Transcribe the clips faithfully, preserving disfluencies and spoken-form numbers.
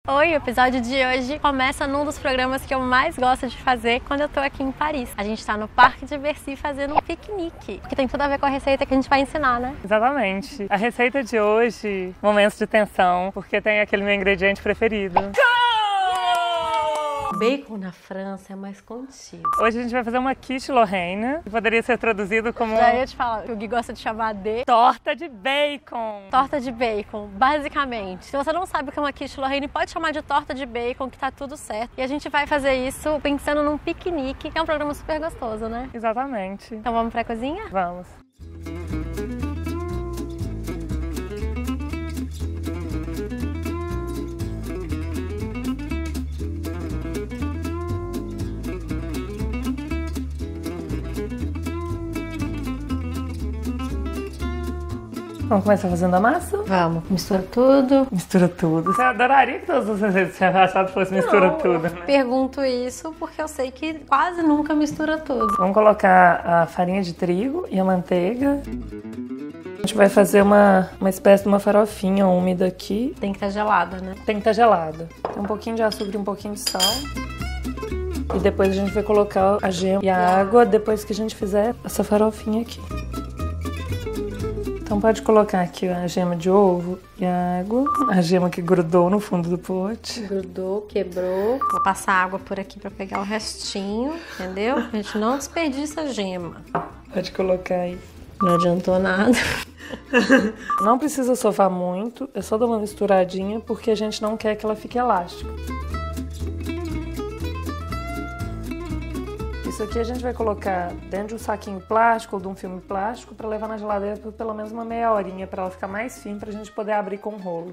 Oi, o episódio de hoje começa num dos programas que eu mais gosto de fazer quando eu tô aqui em Paris. A gente tá no Parque de Bercy fazendo um piquenique, que tem tudo a ver com a receita que a gente vai ensinar, né? Exatamente. A receita de hoje, momentos de tensão, porque tem aquele meu ingrediente preferido. Bacon na França é mais contido. Hoje a gente vai fazer uma quiche Lorraine, que poderia ser traduzido como... Já ia te falar, que o Gui gosta de chamar de... torta de bacon. Torta de bacon, basicamente. Se você não sabe o que é uma quiche Lorraine, pode chamar de torta de bacon, que tá tudo certo. E a gente vai fazer isso pensando num piquenique, que é um programa super gostoso, né? Exatamente. Então vamos pra cozinha? Vamos. Vamos começar fazendo a massa? Vamos. Mistura tudo. Mistura tudo. Você adoraria que todas as receitas que você achado fosse mistura Não, tudo, né? Pergunto isso porque eu sei que quase nunca mistura tudo. Vamos colocar a farinha de trigo e a manteiga. A gente vai fazer uma, uma espécie de uma farofinha úmida aqui. Tem que estar gelada, né? Tem que estar gelada. Tem um pouquinho de açúcar e um pouquinho de sal. E depois a gente vai colocar a gema e a água depois que a gente fizer essa farofinha aqui. Então pode colocar aqui a gema de ovo e a água. A gema que grudou no fundo do pote. Grudou, quebrou. Vou passar água por aqui pra pegar o restinho, entendeu? A gente não desperdiça a gema. Pode colocar aí. Não adiantou nada. Não precisa sofar muito, é só dar uma misturadinha porque a gente não quer que ela fique elástica. Isso aqui a gente vai colocar dentro de um saquinho plástico ou de um filme plástico para levar na geladeira por pelo menos uma meia horinha para ela ficar mais firme para a gente poder abrir com o rolo.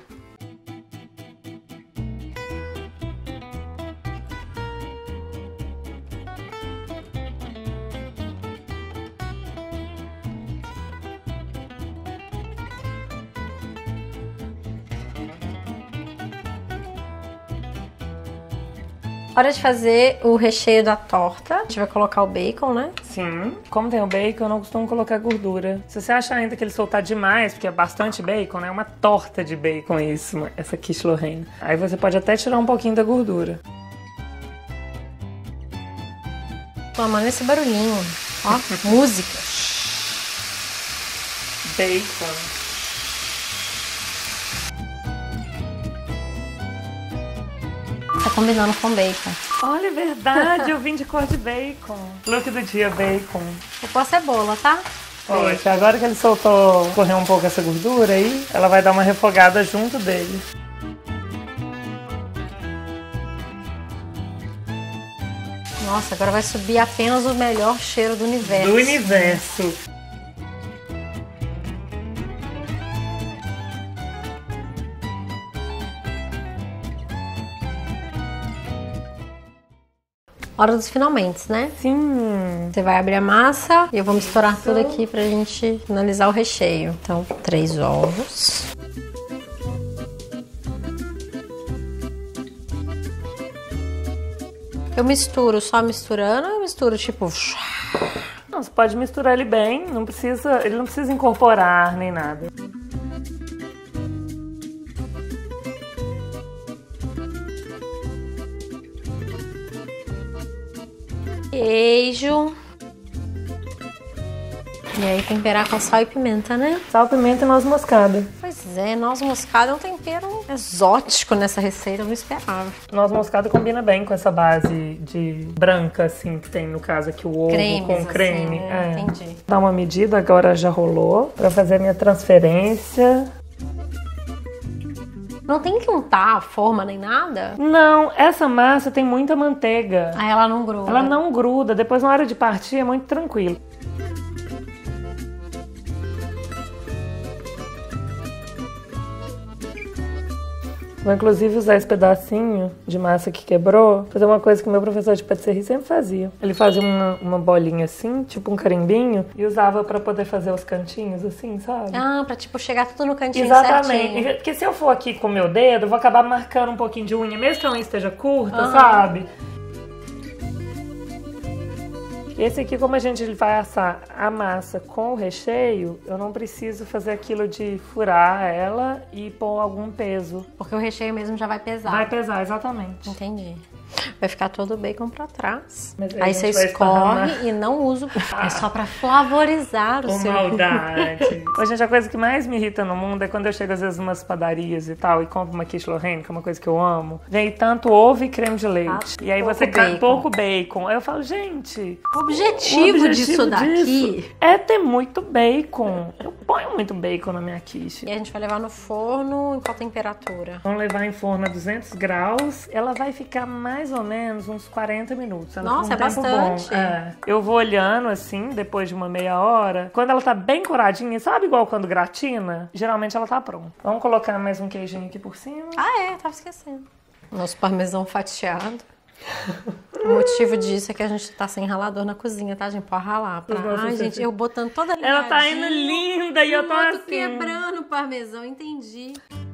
Hora de fazer o recheio da torta. A gente vai colocar o bacon, né? Sim. Como tem o bacon, eu não costumo colocar gordura. Se você achar ainda que ele soltar demais, porque é bastante bacon, né? É uma torta de bacon isso, essa quiche Lorraine. Aí você pode até tirar um pouquinho da gordura. Tô amando esse barulhinho. Ó, música. Bacon. Tá combinando com bacon. Olha, é verdade, eu vim de cor de bacon. Look do dia, bacon. Vou pôr a cebola, tá? Poxa, agora que ele soltou, correu um pouco essa gordura aí, ela vai dar uma refogada junto dele. Nossa, agora vai subir apenas o melhor cheiro do universo. Do universo. Hora dos finalmente, né? Sim. Você vai abrir a massa e eu vou misturar Isso. tudo aqui pra gente finalizar o recheio. Então, três ovos. Eu misturo só misturando ou eu misturo tipo... Não, você pode misturar ele bem, não precisa, ele não precisa incorporar nem nada. Queijo. E aí temperar com sal e pimenta, né? Sal, pimenta e noz moscada. Pois é, noz moscada é um tempero exótico nessa receita, eu não esperava. Noz moscada combina bem com essa base de branca, assim, que tem no caso aqui o ovo Cremes, com creme. Assim, né? É. Entendi. Dá uma medida, agora já rolou, pra fazer a minha transferência. Não tem que untar a forma nem nada? Não, essa massa tem muita manteiga. Aí ela não gruda. Ela não gruda, depois na hora de partir é muito tranquilo. Vou inclusive usar esse pedacinho de massa que quebrou, fazer uma coisa que o meu professor de patisserie sempre fazia. Ele fazia uma, uma bolinha assim, tipo um carimbinho, e usava pra poder fazer os cantinhos assim, sabe? Ah, pra tipo chegar tudo no cantinho Exatamente. certinho. Porque se eu for aqui com o meu dedo, eu vou acabar marcando um pouquinho de unha, mesmo que a unha esteja curta, Uhum. sabe? Esse aqui, como a gente vai assar a massa com o recheio, eu não preciso fazer aquilo de furar ela e pôr algum peso. Porque o recheio mesmo já vai pesar. Vai pesar, exatamente. Entendi. Vai ficar todo o bacon pra trás. Mas aí aí a você gente vai escorre esparramar. e não usa. É só pra flavorizar o Com seu... maldade. Ô, gente, a coisa que mais me irrita no mundo é quando eu chego às vezes umas padarias e tal e compro uma quiche Lorraine, que é uma coisa que eu amo. Vem tanto ovo e creme de leite. Ah, e aí pouco você cai bacon. pouco bacon. Aí eu falo, gente... O objetivo, o objetivo disso daqui... disso é ter muito bacon. Eu ponho muito bacon na minha quiche. E a gente vai levar no forno em qual temperatura? Vamos levar em forno a duzentos graus. Ela vai ficar mais ou menos uns quarenta minutos. Ela Nossa, fica um é tempo bastante. Bom. É. Eu vou olhando assim, depois de uma meia hora. Quando ela tá bem coradinha, sabe igual quando gratina? Geralmente ela tá pronta. Vamos colocar mais um queijinho aqui por cima. Ah, é, tava esquecendo. Nosso parmesão fatiado. O motivo disso é que a gente tá sem ralador na cozinha, tá, gente? Pode ralar. Pra... Ai, gente, eu botando toda a Ela tá indo linda e eu tô assim. quebrando o parmesão, entendi.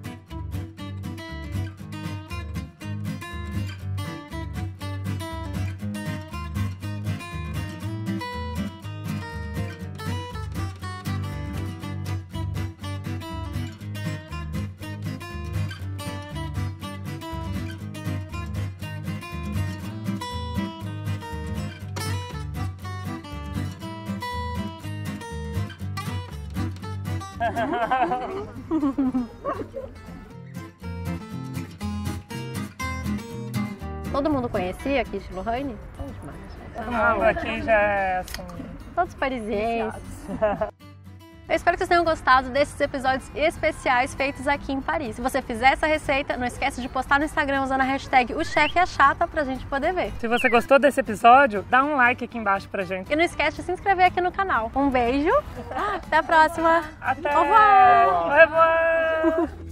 Todo mundo conhecia a quiche Lorraine? Todo demais. Todo mundo aqui já é assim... Todos parisienses. Eu espero que vocês tenham gostado desses episódios especiais feitos aqui em Paris. Se você fizer essa receita, não esquece de postar no Instagram usando a hashtag o chefe é chata pra gente poder ver. Se você gostou desse episódio, dá um like aqui embaixo pra gente. E não esquece de se inscrever aqui no canal. Um beijo, até a próxima. Até! Au revoir! Au revoir!